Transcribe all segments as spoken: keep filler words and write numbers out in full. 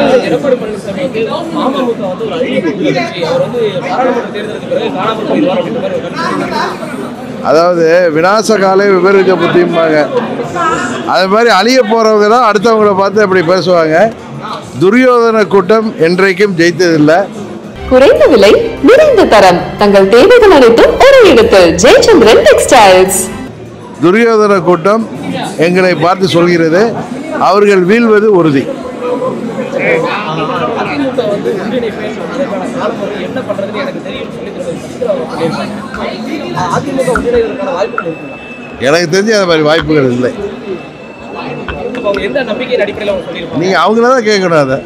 எடப்பாடி பழனிசாமி வந்து அமமுக வந்து ஒரு அழியக்கூடிய கட்சி, அவர் வந்து பாராளுமன்ற தேர்தலுக்கு பிறகு காணாமல் போயிடுவார் அப்படின்ற மாதிரி ஒரு கருத்து. அதாவது விநாச காலை விபரீத புத்திம்பாங்க. அது மாதிரி அழிய போறவங்க தான் அடுத்தவங்களை பார்த்து அப்படி பேசுவாங்க. துரியோதன கூட்டம் என்றைக்கும் ஜெயித்ததில்லை. குறைந்த விலை நிறைந்த தரம் தங்கள் தேவைகள் அனைத்தும் ஒரு இடத்தில் ஜெயச்சந்திரன் டெக்ஸ்டைல்ஸ். துரியோதன கூட்டம் எங்களை பார்த்து சொல்கிறது அவர்கள் வீழ்வது உறுதி. எனக்கு தெரிஞ்ச அந்த மாதிரி வாய்ப்புகள் இல்லை. நீங்க அவங்கள தான் கேட்கணும். அதை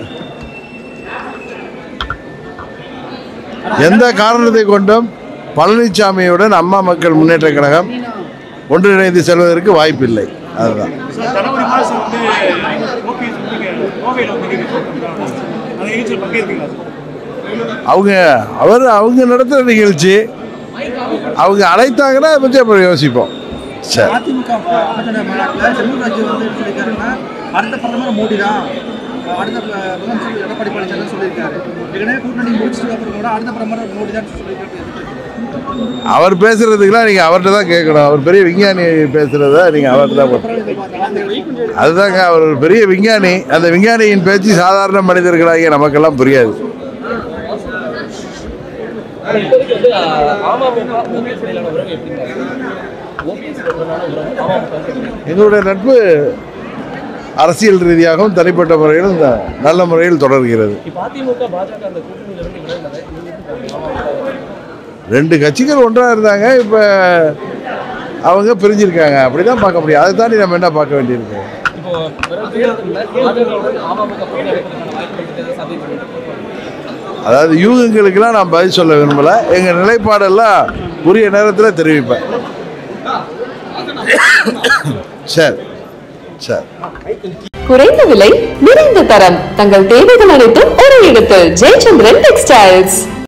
எந்த காரணத்தை கொண்டும் பழனிசாமியுடன் அம்மா மக்கள் முன்னேற்ற கழகம் ஒன்றிணைந்து செல்வதற்கு வாய்ப்பில்லை. அதுதான் அவங்க அவர் அவங்க நடத்துகிற நிகழ்ச்சி. அவங்க அழைத்தாங்கன்னா அதை பற்றி அப்புறம் யோசிப்போம். சரி, அடுத்த பிரதமர் மோடி தான், அடுத்த முதலமைச்சர் எடப்பாடி பழனிசாமி சொல்லியிருக்காரு. ஏற்கனவே கூட்டணி முடிச்சுட்டு அப்புறம் கூட அடுத்த பிரதமர் மோடி தான் சொல்லியிருக்காரு. அவர் பேசுறதுக்குலாம் நீங்க அவர்கிட்ட தான் கேட்கணும். அவர் பெரிய விஞ்ஞானி பேசுறத நீங்க அவர்கிட்ட தான். அதுதாங்க, அவர் ஒரு பெரிய விஞ்ஞானி. அந்த விஞ்ஞானியின் பேச்சு சாதாரண மனிதர்களாகிய நமக்கெல்லாம் புரியாது. எங்களுடைய நட்பு அரசியல் ரீதியாகவும் தனிப்பட்ட முறையிலும் நல்ல முறையில் தொடர்கிறது. ரெண்டு கட்சிகள் ஒன்றாக இருந்தாங்க, இப்போ அவங்க பிரிஞ்சிருக்காங்க. அப்படி தான் பார்க்க முடியும். அதை தாண்டி நம்ம என்ன பார்க்க வேண்டியிருக்கு. அதாவது யூகங்களுக்கெல்லாம் நான் பதில் சொல்ல விரும்பலை. எங்கள் நிலைப்பாடெல்லாம் உரிய நேரத்தில் தெரிவிப்பேன். சரி சரி. குறைந்த விலை நிறைந்த தரம் தங்கள் தேவைகள் அனைத்தும் ஒரு இடத்தில் ஜெயச்சந்திரன் டெக்ஸ்டைல்ஸ்.